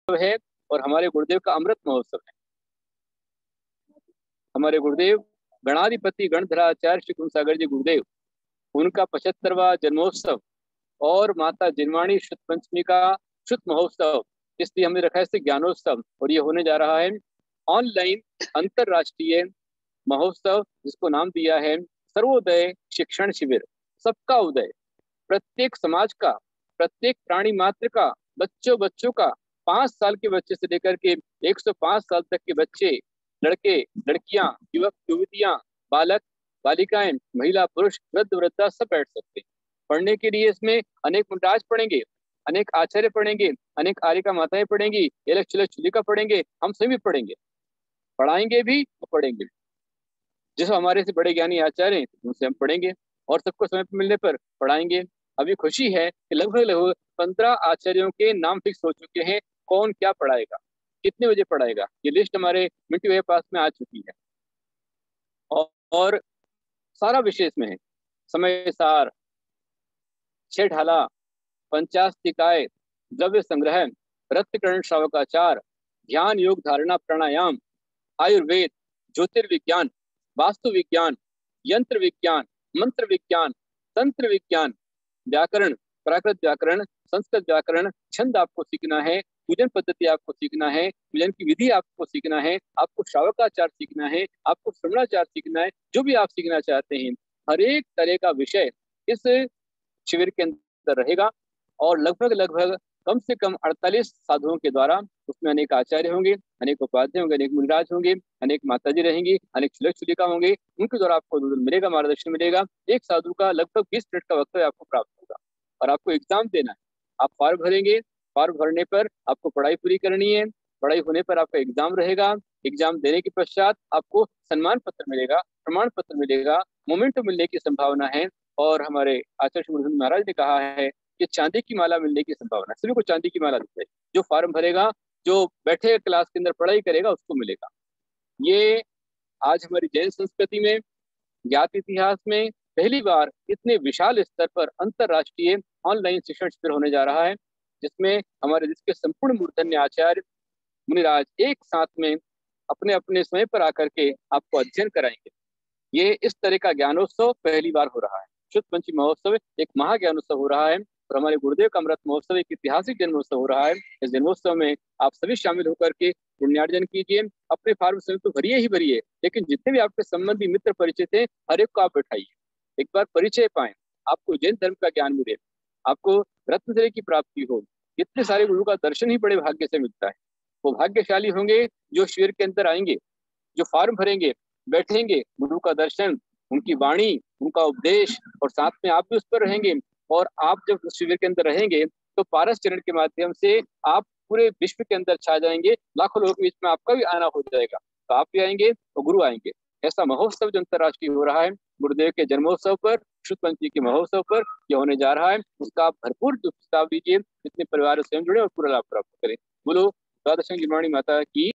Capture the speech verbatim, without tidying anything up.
है और हमारे गुरुदेव का अमृत महोत्सव है। हमारे गुरुदेव गणाधिपति गणधराचार्य श्री कुंभ सागर जी गुरुदेव, उनका पचहत्तरवां जन्मोत्सव और माता जिनवाणी शुद्ध पंचमी का शुद्ध महोत्सव, इसलिए हमने रखा है इसे ज्ञानोत्सव। और ये होने जा रहा है ऑनलाइन अंतरराष्ट्रीय महोत्सव, जिसको नाम दिया है सर्वोदय शिक्षण शिविर। सबका उदय, प्रत्येक समाज का, प्रत्येक प्राणी मात्र का, बच्चों बच्चों का, पांच साल के बच्चे से लेकर के एक सौ पांच साल तक के बच्चे, लड़के लड़कियां, युवक युवतियां, बालक बालिकाएं, महिला पुरुष, वृद्ध वृद्धा, सब बैठ सकते हैं पढ़ने के लिए। इसमें अनेक मुमताज पढ़ेंगे, अनेक आचार्य पढ़ेंगे, अनेक आर्यिका माताएं पढ़ेंगी, एलक चिलक चुलिका पढ़ेंगे, हम सभी पढ़ेंगे, पढ़ाएंगे भी और पढ़ेंगे भी। जिस हमारे से बड़े ज्ञानी आचार्य हैं उनसे हम पढ़ेंगे और सबको समय पर मिलने पर पढ़ाएंगे। अभी खुशी है कि लगभग लगभग पंद्रह आचार्यों के नाम फिक्स हो चुके हैं, कौन क्या पढ़ाएगा, कितने बजे पढ़ाएगा, ये लिस्ट हमारे मिंटू के पास में आ चुकी है। और, और सारा विषय इसमें है, समय सार, छह ढाला, पंचास्तिकाय, द्रव्य संग्रह, रक्तकरण श्रावकाचार, ध्यान योग धारणा प्राणायाम, आयुर्वेद, ज्योतिर्विज्ञान, वास्तु विज्ञान, यंत्र विज्ञान, मंत्र विज्ञान, तंत्र विज्ञान, व्याकरण, प्राकृत व्याकरण, संस्कृत व्याकरण, छंद आपको सीखना है, पूजन पद्धति आपको सीखना है, पूजन की विधि आपको सीखना है, आपको श्रावकाचार सीखना है, आपको श्रवणाचार सीखना है, जो भी आप सीखना चाहते हैं हर एक तरह का विषय इस शिविर के अंदर रहेगा। और लगभग लगभग कम से कम अड़तालीस साधुओं के द्वारा, उसमें अनेक आचार्य होंगे, अनेक उपाध्याय होंगे, अनेक मुनिराज होंगे, अनेक माताजी रहेंगी, अनेक चुलक चुलिका होंगे, उनके द्वारा आपको मिलेगा, मार्गदर्शन मिलेगा। एक साधु का लगभग बीस मिनट का वक्तव्य आपको प्राप्त होगा और आपको एग्जाम देना है। आप फॉर्म भरेंगे, फॉर्म भरने पर आपको पढ़ाई पूरी करनी है, पढ़ाई होने पर आपका एग्जाम रहेगा, एग्जाम देने के पश्चात आपको सम्मान पत्र मिलेगा, प्रमाण पत्र मिलेगा, मोमेंटो मिलने की संभावना है। और हमारे आचार्य गुरुदेव महाराज ने कहा है कि चांदी की माला मिलने की संभावना, सभी को चांदी की माला मिल जाएगी। जो फॉर्म भरेगा, जो बैठे क्लास के अंदर पढ़ाई करेगा, उसको मिलेगा। ये आज हमारी जैन संस्कृति में, ज्ञात इतिहास में पहली बार इतने विशाल स्तर पर अंतरराष्ट्रीय ऑनलाइन शिक्षण शिविर होने जा रहा है, जिसमें हमारे देश के संपूर्ण मूर्धन्य आचार्य मुनिराज एक साथ में अपने अपने समय पर आकर के आपको अध्ययन कराएंगे। ये इस तरह का ज्ञानोत्सव पहली बार हो रहा है। शुद्ध पंचमी महोत्सव एक महाज्ञानोत्सव हो रहा है और हमारे गुरुदेव का अमृत महोत्सव एक ऐतिहासिक जन्मोत्सव हो रहा है। इस जन्मोत्सव में आप सभी शामिल होकर के पुण्यार्जन कीजिए। अपने फार्म स्वयं तो भरिए ही भरिए, लेकिन जितने भी आपके संबंधी मित्र परिचित हैं, हर एक को आप बैठाइए, एक बार परिचय पाएं, आपको जैन धर्म का ज्ञान मिले, आपको रत्नत्रय की प्राप्ति हो। इतने सारे गुरु का दर्शन ही बड़े भाग्य से मिलता है। वो भाग्यशाली होंगे जो शिविर के अंदर आएंगे, जो फार्म भरेंगे, बैठेंगे, गुरु का दर्शन, उनकी वाणी, उनका उपदेश, और साथ में आप भी उस पर रहेंगे। और आप जब शिविर के अंदर रहेंगे तो पारस चरण के माध्यम से आप पूरे विश्व के अंदर छा जाएंगे, लाखों लोगों के बीच में आपका भी आना हो जाएगा। तो आप भी आएंगे और गुरु आएंगे। ऐसा महोत्सव जो अंतरराष्ट्रीय हो रहा है गुरुदेव के जन्मोत्सव पर, शुद्ध पंचमी के महोत्सव पर यह होने जा रहा है, उसका आप भरपूर प्रस्ताव दीजिए, जितने परिवार स्वयं जुड़े और पूरा लाभ प्राप्त करें। बोलो द्वादश जिनवाणी माता की।